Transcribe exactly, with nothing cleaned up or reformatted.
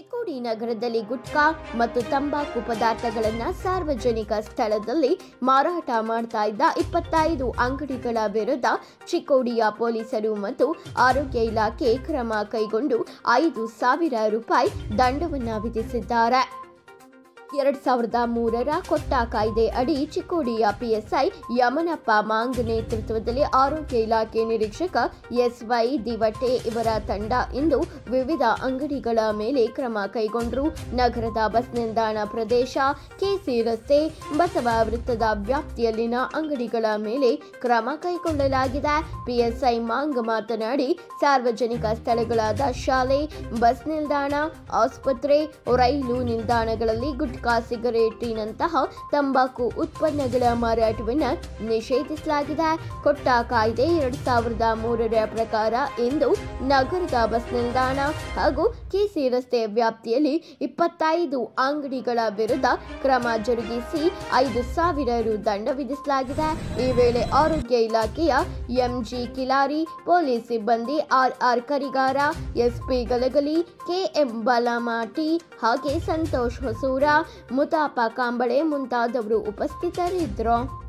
ಚಿಕ್ಕೋಡಿ ನಗರದಲ್ಲಿ ಗುಟ್ಕಾ ಮತ್ತು ತಂಬಾಕು ಪದಾರ್ಥಗಳನ್ನು ಸಾರ್ವಜನಿಕ ಸ್ಥಳದಲ್ಲಿ ಮಾರಾಟ ಮಾಡ್ತಾ ಇದ್ದ ಇಪ್ಪತ್ತೈದು ಅಂಗಡಿಗಳ ವಿರುದ್ಧ ಚಿಕ್ಕೋಡಿಯ ಪೊಲೀಸರು ಮತ್ತು ಆರೋಗ್ಯ ಇಲಾಖೆ ಕ್ರಮ ಕೈಗೊಂಡು ಐದು ಸಾವಿರ ರೂಪಾಯಿ ದಂಡವನ್ನು ವಿಧಿಸಿದ್ದಾರೆ. ಎರಡ್ ಸಾವಿರದ ಮೂರರ ಕೊಟ್ಟ ಕಾಯ್ದೆ ಅಡಿ ಚಿಕ್ಕೋಡಿಯ ಪಿಎಸ್ಐ ಯಮನಪ್ಪ ಮಾಂಗ್ ನೇತೃತ್ವದಲ್ಲಿ ಆರೋಗ್ಯ ಇಲಾಖೆ ನಿರೀಕ್ಷಕ ಎಸ್ವೈ ದಿವಟೆ ಇವರ ತಂಡ ಇಂದು ವಿವಿಧ ಅಂಗಡಿಗಳ ಮೇಲೆ ಕ್ರಮ ಕೈಗೊಂಡರು. ನಗರದ ಬಸ್ ನಿಲ್ದಾಣ ಪ್ರದೇಶ, ಕೆಸಿ ರಸ್ತೆ, ಬಸವ ವೃತ್ತದ ವ್ಯಾಪ್ತಿಯಲ್ಲಿನ ಅಂಗಡಿಗಳ ಮೇಲೆ ಕ್ರಮ ಕೈಗೊಳ್ಳಲಾಗಿದೆ. ಪಿಎಸ್ಐ ಮಾಂಗ್ ಮಾತನಾಡಿ, ಸಾರ್ವಜನಿಕ ಸ್ಥಳಗಳಾದ ಶಾಲೆ, ಬಸ್ ನಿಲ್ದಾಣ, ಆಸ್ಪತ್ರೆ, ರೈಲು ನಿಲ್ದಾಣಗಳಲ್ಲಿ ಗುಟ್ಕಾ, ಸಿಗರೇಟಿನಂತಹ ತಂಬಾಕು ಉತ್ಪನ್ನಗಳ ಮಾರಾಟವನ್ನು ನಿಷೇಧಿಸಲಾಗಿದೆ. ಕೊಟ್ಟ ಕಾಯ್ದೆ ಎರಡ್ ಸಾವಿರದ ಮೂರರ ಪ್ರಕಾರ ಇಂದು ನಗರದ ಬಸ್ ನಿಲ್ದಾಣ ಹಾಗೂ ಕೆಸಿ ರಸ್ತೆ ವ್ಯಾಪ್ತಿಯಲ್ಲಿ ಇಪ್ಪತ್ತೈದು ಅಂಗಡಿಗಳ ವಿರುದ್ಧ ಕ್ರಮ ಜರುಗಿಸಿ ಐದು ಸಾವಿರ ರು ದಂಡ ವಿಧಿಸಲಾಗಿದೆ. ಈ ವೇಳೆ ಆರೋಗ್ಯ ಇಲಾಖೆಯ ಎಂಜಿ ಕಿಲಾರಿ, ಪೊಲೀಸ್ ಸಿಬ್ಬಂದಿ R R Karigara, SP Galagali, KM Balamati ಹಾಗೆ ಸಂತೋಷ್ ಹೊಸೂರ, ಮುತಾಪ ಕಾಂಬಳೆ ಮುಂತಾದವರು ಉಪಸ್ಥಿತರಿದ್ದರು.